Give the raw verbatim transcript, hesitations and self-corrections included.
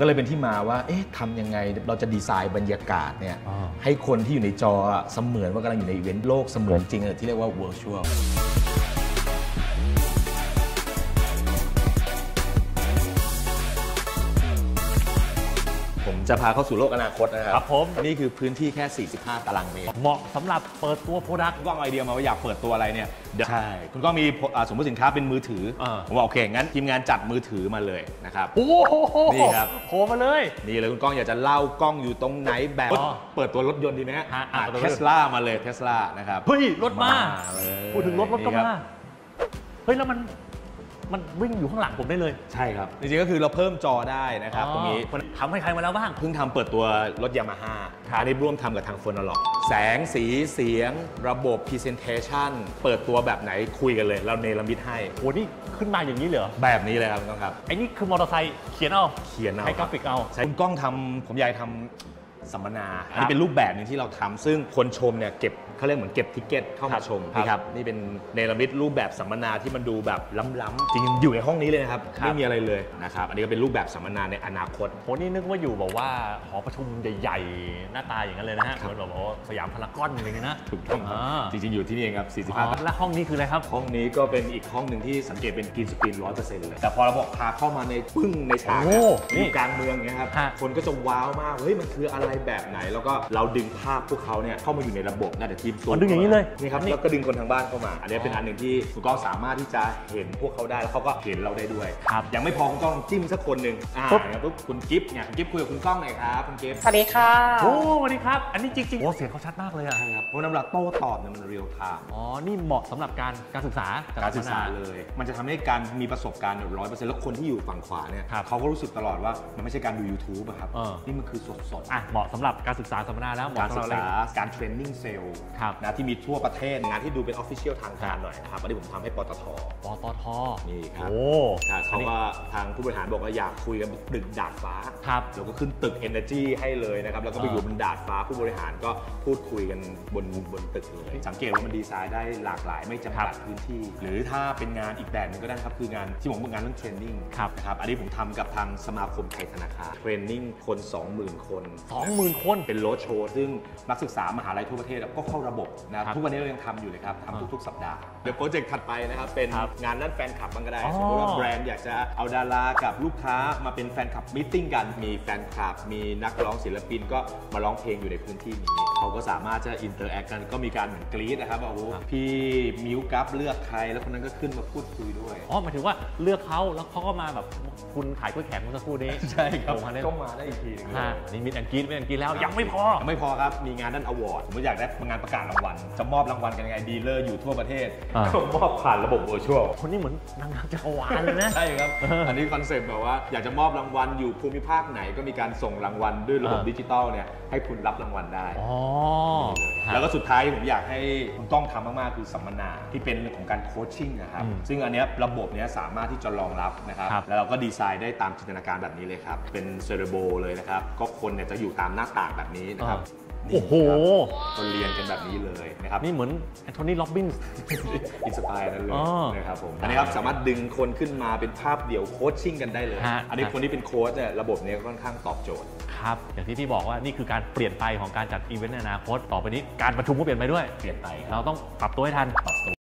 ก็เลยเป็นที่มาว่าเอ๊ะทำยังไงเราจะดีไซน์บรรยากาศเนี่ยให้คนที่อยู่ในจอเสมือนว่ากำลังอยู่ในอีเวนต์โลกเสมือนจริงที่เรียกว่า virtualผมจะพาเข้าสู่โลกอนาคตนะครับครับผมนี่คือพื้นที่แค่สี่สิบห้าตารางเมตรเหมาะสำหรับเปิดตัวโปรดักต์ก็ไอเดียมาว่าอยากเปิดตัวอะไรเนี่ยใช่คุณก็มีสมมติสินค้าเป็นมือถือผมบอกโอเคงั้นทีมงานจัดมือถือมาเลยนะครับโอ้โหนี่ครับโผล่มาเลยนี่เลยคุณก้องอยากจะเล่ากล้องอยู่ตรงไหนแบบเปิดตัวรถยนต์ดีไหมฮะเทสลามาเลยเทสลานะครับเฮ้ยรถมาพูดถึงรถรถก็มาเฮ้ยแล้วมันมันวิ่งอยู่ข้างหลังผมได้เลยใช่ครับจริงๆก็คือเราเพิ่มจอได้นะครับตรงนี้ทำให้ใครมาแล้วบ้างเพิ่งทำเปิดตัวรถยามาฮ่าอันนี้ร่วมทำกับทาง Phonolog แสงสีเสียงระบบ Presentation เปิดตัวแบบไหนคุยกันเลยเราเนรมิตให้โอ้นี่ขึ้นมาอย่างนี้เหรอแบบนี้เลยครับครับไอ้นี่คือมอเตอร์ไซค์เขียนเอาเขียนเอาให้กราฟิกเอาใช้กล้องทำผมอยากทำสัมมนาอันนี้เป็นรูปแบบนึงที่เราทำซึ่งคนชมเนี่ยเก็บเขาเรียกเหมือนเก็บทิเก็ตเข้ามาชมนะครับนี่เป็นเนรมิตรูปแบบสัมมนาที่มันดูแบบล้ำๆจริงอยู่ในห้องนี้เลยนะครับไม่มีอะไรเลยนะครับอันนี้ก็เป็นรูปแบบสัมมนาในอนาคตโหนี่นึกว่าอยู่แบบว่าหอประชุมใหญ่ๆหน้าตาอย่างนั้นเลยนะฮะเหมือนแบบว่าสยามพารากอนอะไรเงี้ยนะถูกต้องจริงๆอยู่ที่นี่เองครับสี่สิบห้าและห้องนี้คืออะไรครับห้องนี้ก็เป็นอีกห้องหนึ่งที่สังเกตเป็นกรีนสกรีนร้อยเปอร์เซ็นต์เลยแต่พอเราบอกพาเข้ามาในปึ้งในฉากนี่กลางเมืองเงี้ยครับคนก็จะว้าวมากเฮ้ยมันคืออะไรแบบไหนแล้วก็เราดึงภาพพวกเขาเนี่ยเข้ามาอยู่ในระบบนะแต่ทีมส่วนดึงอย่างนี้เลยนี่ครับแล้วก็ดึงคนทางบ้านเข้ามาอันนี้เป็นอันหนึ่งที่คุณก้องสามารถที่จะเห็นพวกเขาได้แล้วเขาก็เห็นเราได้ด้วยยังไม่พอคุณก้องจิ้มสักคนหนึ่งอ่าปุ๊บคุณกิฟต์เนี่ยคุณกิฟต์คุยกับคุณก้องหน่อยครับคุณกิฟต์สวัสดีค่ะโอ้สวัสดีครับอันนี้จริงๆโอ้เสียงเขาชัดมากเลยอ่ะครับเพราะน้ำหนักโต้ตอบเนี่ยมันเรียลไทม์อ๋อนี่เหมาะสำหรับการการศึกษาการศึกษาเลยมันจะทำให้การมีประสบการณ์ร้อยเปอร์เซ็นต์แล้วคนที่อยู่ฝั่งขวาเนี่ยเขาก็รู้สึกตลอดว่ามันไม่ใช่การดู ยูทูบ อะครับนี่มันคือสดๆอ่ะเหมาะสำหรับการศึกษาสัมมนาแล้วการศึกษาการเทรนนิ่งเซลล์นะที่มีทั่วประเทศงานที่ดูเป็นออฟฟิเชียลทางการหน่อยนะครับวันนี้ผมทำให้ปตทปตทนี่ครับโอ้เขาก็ทางผู้บริหารบอกว่าอยากคุยกันตึกดาดฟ้าครับเราก็ขึ้นตึก Energy ให้เลยนะครับแล้วก็ไปอยู่บนดาดฟ้าผู้บริหารก็พูดคุยกันบนบนตึกเลยสังเกตว่ามันดีไซน์ได้หลากหลายไม่จำกัดพื้นที่หรือถ้าเป็นงานอีกแบบนึงก็ได้ครับคืองานที่ผมบอกงานเรื่องเทรนนิ่งนะครับอันนี้ผมทำกับทางสมาคมไทยธนาคารเทรนนิ่งคน สองหมื่น คนสองหมื่น คนเป็นโรดโชว์ซึ่งนักศึกษามหาลัยทั่วประเทศก็เข้าระบบนะทุกวันนี้เรายังทำอยู่เลยครับทำทุกๆสัปดาห์เดี๋ยวโปรเจกต์ถัดไปนะครับเป็นงานด้านแฟนคลับบ้างก็ได้สมมติว่าแบรนด์อยากจะเอาดารากับลูกค้ามาเป็นแฟนคลับมีตติ้งกันมีแฟนคลับมีนักร้องศิลปินก็มาร้องเพลงอยู่ในพื้นที่นี้เขาก็สามารถจะอินเตอร์แอคกันก็มีการเหมือนกรี๊ดนะครับว่าโอ้พี่มิวกัฟเลือกใครแล้วคนนั้นก็ขึ้นมาพูดคุยด้วยอ๋อหมายถึงว่าเลือกเขาแล้วเขาก็มาแบบคุณขายกล้วยแขกเมื่อสักครู่นี้ใช่ครับก็มาได้อีกทีนึงนี่มิดแอนกีดมิดแอนกีดแล้วยังไม่พอยังไม่พอครับมีงานด้านอวอร์ดผมอยากได้งานประกาศรางวัลจะมอบรางวัลกันยังไงดีลเลอร์อยู่ทั่วประเทศมอบผ่านระบบ virtual คนนี้เหมือนนางงามจักรวาลเลยนะใช่ครับอันนี้คอนเซ็ปต์แบบว่าอยากจะมอบรางวัลอยู่ภูมิภาคไหนก็มีการส่งรางวัลด้วยระบบดิจิตอลเนี่ยให้คุณรับรางวัลได้แล้วก็สุดท้ายผมอยากให้คุณต้องทำมากๆคือสัมมนาที่เป็นเรื่องของการโคชชิ่งนะครับซึ่งอันนี้ระบบนี้สามารถที่จะรองรับนะครับแล้วเราก็ดีไซน์ได้ตามจินตนาการแบบนี้เลยครับเป็นเซเลโบเลยนะครับก็คนเนี่ยจะอยู่ตามหน้าต่างแบบนี้นะครับโอ้โหคนเรียนกันแบบนี้เลยนะครับนี่เหมือนแอนโทนีโรบินส์อินสปายนั่นเลยนะครับผมอันนี้ครับสามารถดึงคนขึ้นมาเป็นภาพเดี่ยวโคชชิ่งกันได้เลยอันนี้คนที่เป็นโค้ชเนี่ยระบบนี้ค่อนข้างตอบโจทย์ครับอย่างที่ที่บอกว่านี่คือการเปลี่ยนไปของการจัดอีเวนต์ในอนาคตต่อไปนี้การประชุมก็เปลี่ยนไปด้วยเปลี่ยนไปเราต้องปรับตัวให้ทัน